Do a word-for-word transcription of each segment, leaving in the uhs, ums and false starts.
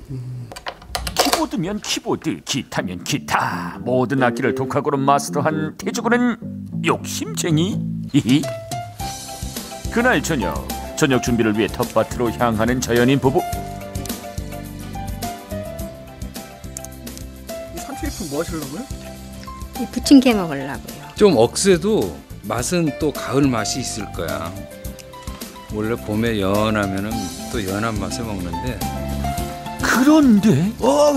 키보드면 키보드, 기타면 기타, 모든 악기를 독학으로 마스터한 태주군은 욕심쟁이. 그날 저녁, 저녁 준비를 위해 텃밭으로 향하는 자연인 부부. 이 산초잎은 뭐 하시려고요? 이 부침개 먹으려고요. 좀 억세도 맛은 또 가을 맛이 있을 거야. 원래 봄에 연하면은 또 연한 맛에 먹는데. 그런데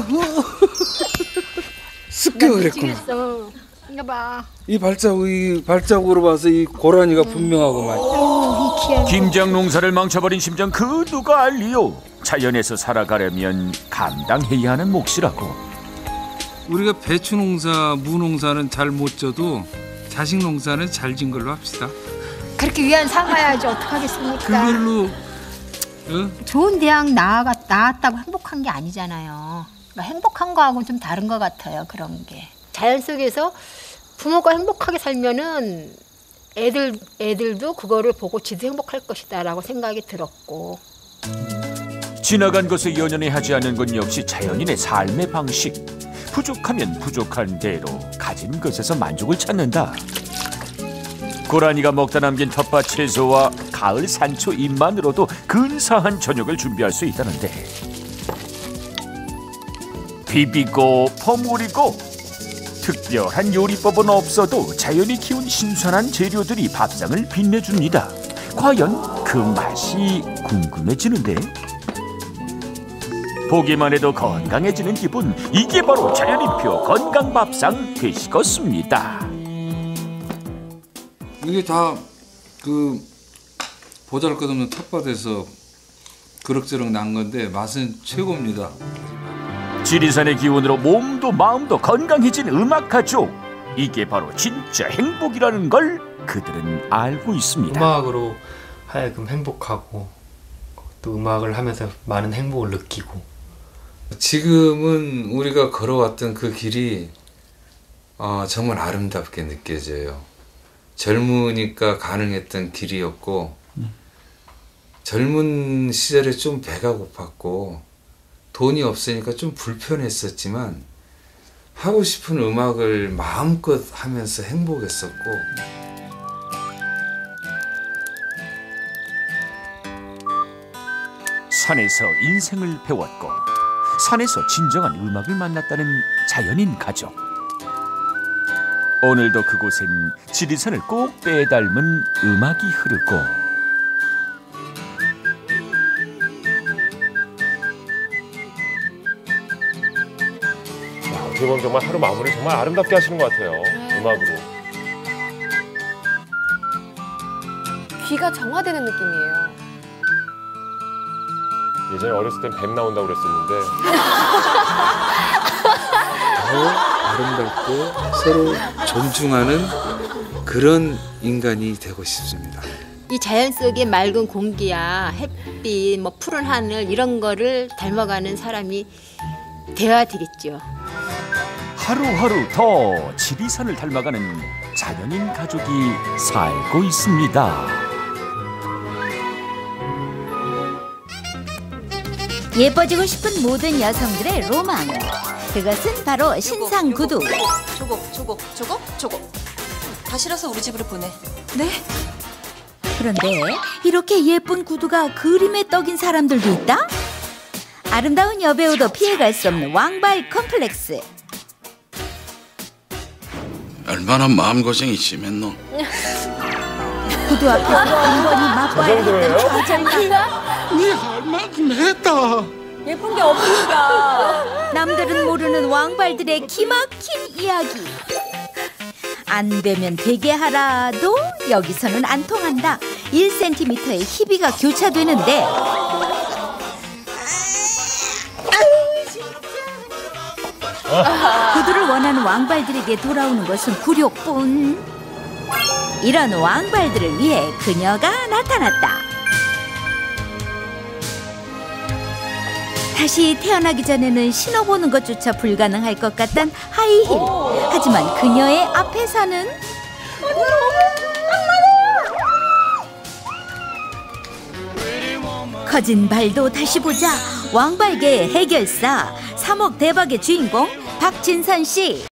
습게 그랬구나. 이거 봐. 이 발자국, 이 발자국으로 봐서 이 고라니가 음. 분명하고만. 오, 김장 농사를 망쳐버린 심정 그 누가 알리요. 자연에서 살아가려면 감당해야 하는 몫이라고. 우리가 배추 농사, 무 농사는 잘 못 져도 자식 농사는 잘 진 걸로 합시다. 그렇게 위안 삼아야지 어떡하겠습니까? 그걸로 어? 좋은 대학 나아가, 나왔다고 행복한 게 아니잖아요. 그러니까 행복한 거하고는 좀 다른 것 같아요. 그런 게. 자연 속에서 부모가 행복하게 살면은 애들, 애들도 그거를 보고 지도 행복할 것이다 라고 생각이 들었고. 지나간 것에 연연해 하지 않는 건 역시 자연인의 삶의 방식. 부족하면 부족한 대로 가진 것에서 만족을 찾는다. 고라니가 먹다 남긴 텃밭 채소와 가을 산초 잎만으로도 근사한 저녁을 준비할 수 있다는데, 비비고 버무리고 특별한 요리법은 없어도 자연이 키운 신선한 재료들이 밥상을 빛내줍니다. 과연 그 맛이 궁금해지는데, 보기만 해도 건강해지는 기분, 이게 바로 자연인표 건강밥상 되시겠습니다. 이게 다 그 보잘것없는 텃밭에서 그럭저럭 난 건데 맛은 최고입니다. 지리산의 기운으로 몸도 마음도 건강해진 음악 가족, 이게 바로 진짜 행복이라는 걸 그들은 알고 있습니다. 음악으로 하여금 행복하고 또 음악을 하면서 많은 행복을 느끼고. 지금은 우리가 걸어왔던 그 길이 어, 정말 아름답게 느껴져요. 젊으니까 가능했던 길이었고, 음. 젊은 시절에 좀 배가 고팠고 돈이 없으니까 좀 불편했었지만 하고 싶은 음악을 마음껏 하면서 행복했었고, 산에서 인생을 배웠고 산에서 진정한 음악을 만났다는 자연인 가족. 오늘도 그곳엔 지리산을 꼭 빼닮은 음악이 흐르고, 야, 어떻게 보면 정말 하루 마무리 정말 아름답게 하시는 것 같아요. 음악으로. 귀가 정화되는 느낌이에요. 예전에 어렸을 땐 뱀 나온다고 그랬었는데 더 아름답고 서로 존중하는 그런 인간이 되고 싶습니다. 이 자연 속의 맑은 공기야 햇빛, 뭐 푸른 하늘 이런 거를 닮아가는 사람이 되어야 되겠죠. 하루하루 더 지리산을 닮아가는 자연인 가족이 살고 있습니다. 예뻐지고 싶은 모든 여성들의 로망, 그것은 바로 신상 구두. 조곡, 조곡, 조곡, 조곡. 다 실어서 우리 집으로 보내. 네? 그런데 이렇게 예쁜 구두가 그림에 떡인 사람들도 있다? 아름다운 여배우도 피해갈 수 없는 왕발 컴플렉스. 얼마나 마음고생이 심했노? 구두 앞에서 번번이 맛봐야 했던 좌절감. 네 할 만큼 했다. 예쁜 게 없으니까. 남들은 모르는 왕발들의 기막힌 이야기. 안 되면 되게 하라도 여기서는 안 통한다. 일 센티미터의 희비가 교차되는데, 구두를 원하는 왕발들에게 돌아오는 것은 굴욕뿐. 이런 왕발들을 위해 그녀가 나타났다. 다시 태어나기 전에는 신어보는 것조차 불가능할 것 같던 하이힐. 하지만 그녀의 앞에서는 커진 발도 다시 보자. 왕발계의 해결사, 삼억 대박의 주인공 박진선 씨.